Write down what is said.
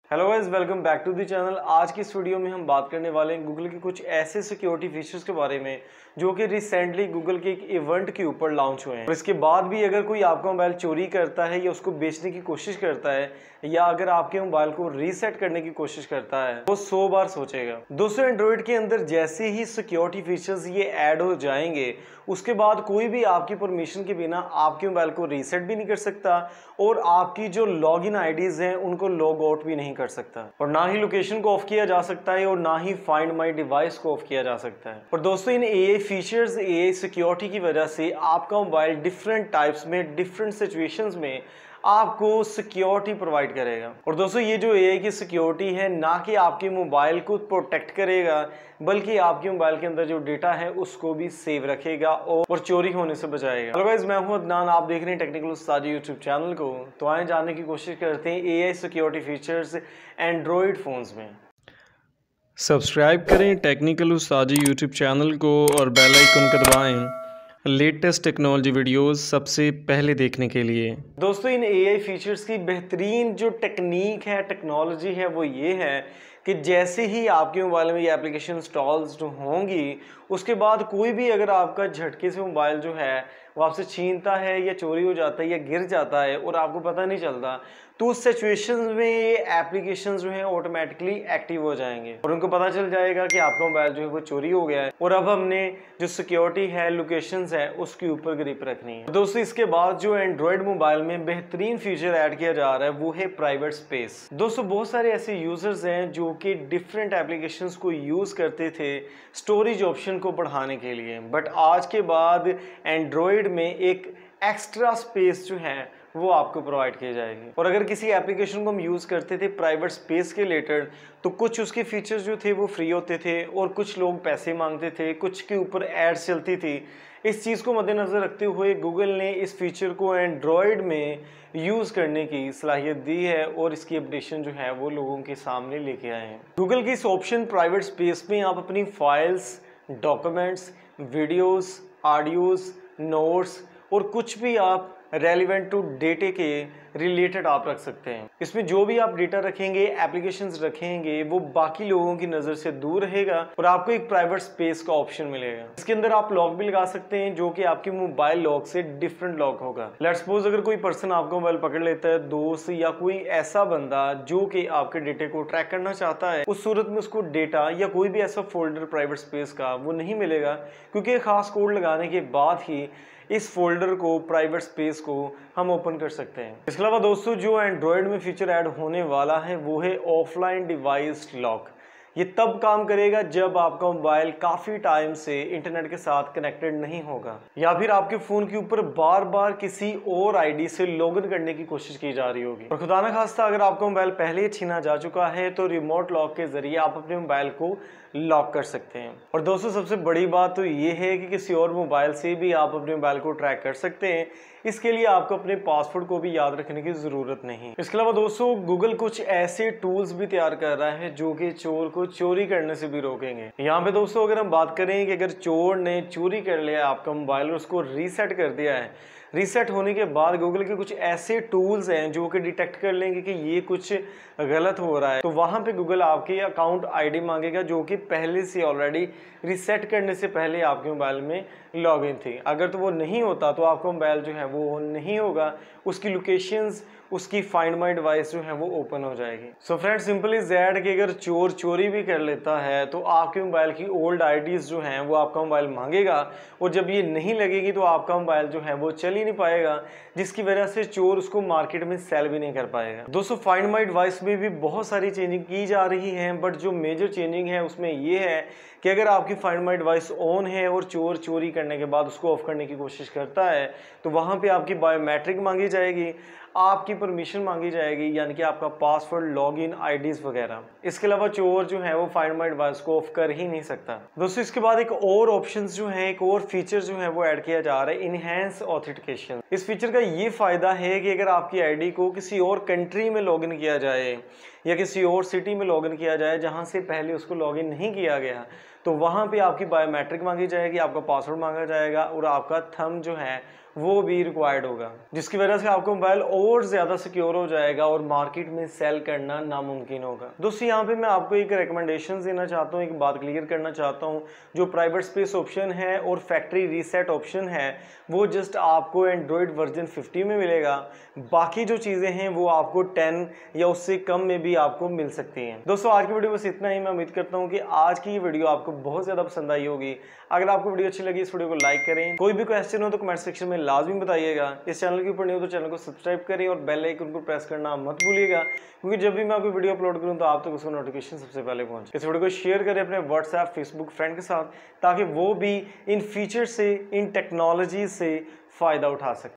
Hello guys, welcome back to the channel. आज की इस वीडियो में हम बात करने वाले हैं गूगल के कुछ ऐसे सिक्योरिटी फीचर्स के बारे में जो कि रिसेंटली गूगल के एक इवेंट के ऊपर लॉन्च हुए हैं। और इसके बाद भी अगर कोई आपका मोबाइल चोरी करता है या उसको बेचने की कोशिश करता है या अगर आपके मोबाइल को रीसेट करने की कोशिश करता है वो 100 बार सोचेगा। दोस्तों, एंड्रॉइड के अंदर जैसे ही सिक्योरिटी फीचर्स ये ऐड हो जाएंगे उसके बाद कोई भी आपकी परमिशन के बिना आपके मोबाइल को रीसेट भी नहीं कर सकता और आपकी जो लॉगिन आईडीज हैं उनको लॉग आउट भी नहीं कर सकता, और ना ही लोकेशन को ऑफ किया जा सकता है और ना ही फाइंड माई डिवाइस को ऑफ किया जा सकता है। और दोस्तों, इन एआई फीचर्स, एआई सिक्योरिटी की वजह से आपका मोबाइल डिफरेंट टाइप्स में, डिफरेंट सिचुएशंस में आपको सिक्योरिटी प्रोवाइड करेगा। और दोस्तों, ये जो एआई की सिक्योरिटी है ना कि आपके मोबाइल को प्रोटेक्ट करेगा बल्कि आपके मोबाइल के अंदर जो डेटा है उसको भी सेव रखेगा और चोरी होने से बचाएगा। हेलो गाइस, मैं हूं अदनान, आप देख रहे हैं टेक्निकल उस्ताद यूट्यूब चैनल को। तो आए जानने की कोशिश करते हैं AI security features Android phones में। सब्सक्राइब करें टेक्निकल उस्ताद यूट्यूब चैनल को और बेल आइकन को दबाएं लेटेस्ट टेक्नोलॉजी वीडियोस सबसे पहले देखने के लिए। दोस्तों, इन एआई फीचर्स की बेहतरीन जो टेक्निक है, टेक्नोलॉजी है, वो ये है कि जैसे ही आपके मोबाइल में ये एप्लीकेशन इंस्टॉल्ड होंगी उसके बाद कोई भी अगर आपका झटके से मोबाइल जो है वो आपसे छीनता है या चोरी हो जाता है या गिर जाता है और आपको पता नहीं चलता, तो उस सिचुएशन में ये एप्लीकेशन जो है ऑटोमेटिकली एक्टिव हो जाएंगे और उनको पता चल जाएगा कि आपका मोबाइल जो है वो चोरी हो गया है और अब हमने जो सिक्योरिटी है, लोकेशंस है, उसके ऊपर ग्रिप रखनी है। दोस्तों, इसके बाद जो एंड्रॉइड मोबाइल में बेहतरीन फीचर ऐड किया जा रहा है वो है प्राइवेट स्पेस। दोस्तों, बहुत सारे ऐसे यूजर्स हैं जो कि डिफरेंट एप्लीकेशंस को यूज करते थे स्टोरेज ऑप्शन को बढ़ाने के लिए, बट आज के बाद एंड्रॉइड में एक एक्स्ट्रा स्पेस जो है वो आपको प्रोवाइड की जाएगी। और अगर किसी एप्लीकेशन को हम यूज़ करते थे प्राइवेट स्पेस के रिलेटेड तो कुछ उसके फीचर्स जो थे वो फ्री होते थे और कुछ लोग पैसे मांगते थे, कुछ के ऊपर एड्स चलती थी। इस चीज़ को मद्देनज़र रखते हुए गूगल ने इस फीचर को एंड्रॉयड में यूज़ करने की सलाहियत दी है और इसकी अपडेशन जो है वो लोगों के सामने लेके आए हैं। गूगल की इस ऑप्शन प्राइवेट स्पेस में आप अपनी files, documents, videos, audios, notes और कुछ भी आप रेलिवेंट टू डेटे के रिलेटेड आप रख सकते हैं। इसमें जो भी आप डेटा रखेंगे, एप्लीकेशंस रखेंगे, वो बाकी लोगों की नज़र से दूर रहेगा और आपको एक प्राइवेट स्पेस का ऑप्शन मिलेगा। इसके अंदर आप लॉक भी लगा सकते हैं जो कि आपके मोबाइल लॉक से डिफरेंट लॉक होगा। लेट्स सपोज अगर कोई पर्सन आपका मोबाइल पकड़ लेता है, दोस्त या कोई ऐसा बंदा जो कि आपके डेटे को ट्रैक करना चाहता है, उस सूरत में उसको डेटा या कोई भी ऐसा फोल्डर प्राइवेट स्पेस का वो नहीं मिलेगा क्योंकि एक खास कोड लगाने के बाद ही इस फोल्डर को, प्राइवेट स्पेस को हम ओपन कर सकते हैं। इसके अलावा दोस्तों, जो एंड्रॉयड में फीचर ऐड होने वाला है वो है ऑफलाइन डिवाइस लॉक। ये तब काम करेगा जब आपका मोबाइल काफ़ी टाइम से इंटरनेट के साथ कनेक्टेड नहीं होगा या फिर आपके फ़ोन के ऊपर बार बार किसी और आईडी से लॉगिन करने की कोशिश की जा रही होगी। और खुदा न खास्ता अगर आपका मोबाइल पहले ही छीना जा चुका है तो रिमोट लॉक के जरिए आप अपने मोबाइल को लॉक कर सकते हैं। और दोस्तों, सबसे बड़ी बात तो ये है कि किसी और मोबाइल से भी आप अपने मोबाइल को ट्रैक कर सकते हैं। इसके लिए आपको अपने पासवर्ड को भी याद रखने की ज़रूरत नहीं। इसके अलावा दोस्तों, गूगल कुछ ऐसे टूल्स भी तैयार कर रहा है जो कि चोर को चोरी करने से भी रोकेंगे। यहाँ पे दोस्तों, अगर हम बात करें कि अगर चोर ने चोरी कर लिया आपका मोबाइल और उसको रीसेट कर दिया है, रीसेट होने के बाद गूगल के कुछ ऐसे टूल्स हैं जो कि डिटेक्ट कर लेंगे कि ये कुछ गलत हो रहा है, तो वहाँ पे गूगल आपकी अकाउंट आईडी मांगेगा जो कि पहले से ऑलरेडी रीसेट करने से पहले आपके मोबाइल में लॉगिन थी। अगर तो वो नहीं होता तो आपका मोबाइल जो है वो ऑन नहीं होगा, उसकी लोकेशंस, उसकी फाइंड माई डिवाइस जो है वो ओपन हो जाएगी। So friends, simple is that कि अगर चोर चोरी भी कर लेता है तो आपके मोबाइल की ओल्ड आईडीज जो हैं वो आपका मोबाइल मांगेगा और जब ये नहीं लगेगी तो आपका मोबाइल जो है वो चल ही नहीं पाएगा, जिसकी वजह से चोर उसको मार्केट में सेल भी नहीं कर पाएगा। दोस्तों, फाइंड माई डिवाइस में भी बहुत सारी चेंजिंग की जा रही हैं, बट जो मेजर चेंजिंग है उसमें ये है कि अगर आपकी फाइंड माई डिवाइस ऑन है और चोर चोरी करने के बाद उसको ऑफ करने की कोशिश करता है तो वहाँ पे आपकी बायोमेट्रिक मांगी जाएगी, आपकी परमिशन मांगी जाएगी, यानी कि आपका पासवर्ड, लॉगिन, आईडीज वगैरह। इसके अलावा चोर जो है वो फाइंड माई डिवाइस को ऑफ कर ही नहीं सकता। दोस्तों, इसके बाद एक और ऑप्शंस जो है, एक और फीचर जो है वो ऐड किया जा रहा है, इनहैंस ऑथेंटिकेशन। इस फीचर का ये फायदा है कि अगर आपकी आईडी को किसी और कंट्री में लॉगिन किया जाए या किसी और सिटी में लॉगिन किया जाए जहां से पहले उसको लॉगिन नहीं किया गया, तो वहां पे आपकी बायोमेट्रिक मांगी जाएगी, आपका पासवर्ड मांगा जाएगा और आपका थंब जो है वो भी रिक्वायर्ड होगा, जिसकी वजह से आपको मोबाइल और ज़्यादा सिक्योर हो जाएगा और मार्केट में सेल करना नामुमकिन होगा। दोस्तों यहाँ पे मैं आपको एक रिकमेंडेशन देना चाहता हूँ, एक बात क्लियर करना चाहता हूँ। जो प्राइवेट स्पेस ऑप्शन है और फैक्ट्री रीसेट ऑप्शन है वो जस्ट आपको एंड्रॉयड वर्जन 50 में मिलेगा। बाकी जो चीज़ें हैं वो आपको 10 या उससे कम में भी आपको मिल सकती हैं। दोस्तों आज की वीडियो बस इतना ही। मैं उम्मीद करता हूँ कि आज की वीडियो आपको बहुत ज़्यादा पसंद आई होगी। अगर आपको वीडियो अच्छी लगी इस वीडियो को लाइक करें। कोई भी क्वेश्चन हो तो कमेंट सेक्शन में लाजमी बताइएगा। इस चैनल के ऊपर नहीं हो तो चैनल को सब्सक्राइब करें और बेल आइकन को प्रेस करना मत भूलिएगा, क्योंकि जब भी मैं कोई वीडियो अपलोड करूँ तो आप तक उसका नोटिफिकेशन सबसे पहले पहुंचे। इस वीडियो को शेयर करें अपने व्हाट्सएप फेसबुक फ्रेंड के साथ, ताकि वो भी इन फीचर से, इन टेक्नोलॉजी से फ़ायदा उठा सके।